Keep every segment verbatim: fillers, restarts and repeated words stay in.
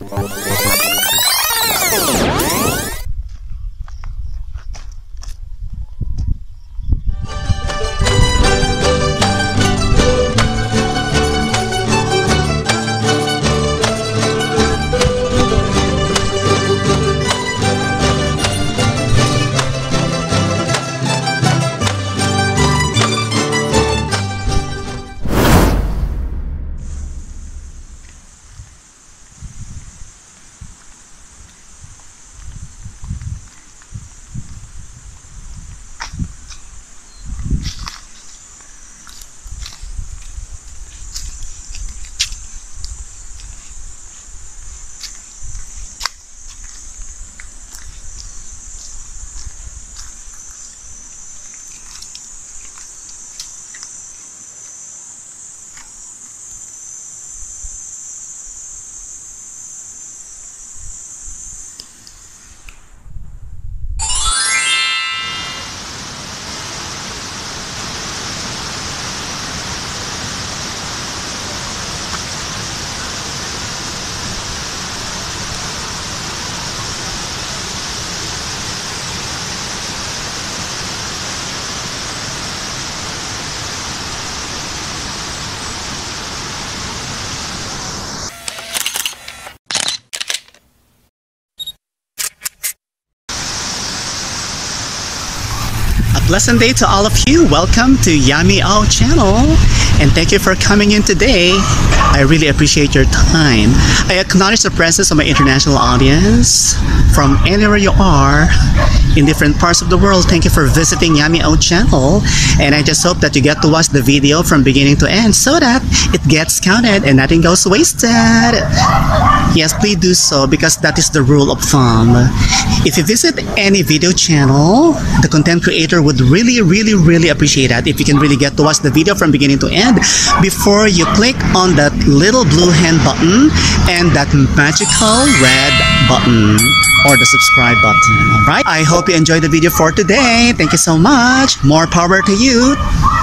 Pleasant day to all of you. Welcome to Yummy O channel, and thank you for coming in today. I really appreciate your time. I acknowledge the presence of my international audience from anywhere you are in different parts of the world. Thank you for visiting Yummy O channel, and I just hope that you get to watch the video from beginning to end so that it gets counted and nothing goes wasted. Yes, please do so, because that is the rule of thumb. If you visit any video channel, the content creator would really, really, really appreciate that if you can really get to watch the video from beginning to end before you click on that little blue hand button and that magical red button or the subscribe button. Alright? I hope you enjoyed the video for today. Thank you so much. More power to you.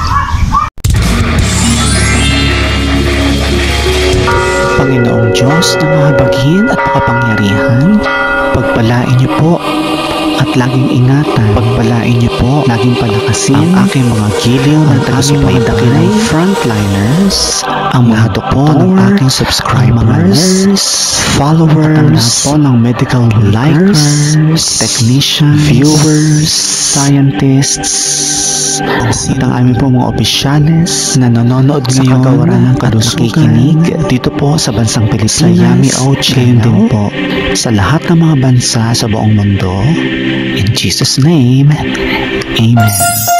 Panginoong Diyos na mahabagin at makapangyarihan, pagpalain niyo po at laging ingatan. Pagpalain niyo po, laging palakasin ang aking mga giliw ng taga-subaybay, frontliners, ang mga doktor ng aking subscribers, followers, po ng medical likers, technicians, viewers, scientists, at ang aming po mga opisyales na nanonood ngayon at nakikinig dito po sa bansang Pilipinas, sa Yummy O channel, din po sa lahat ng mga bansa sa buong mundo. In Jesus' name, Amen.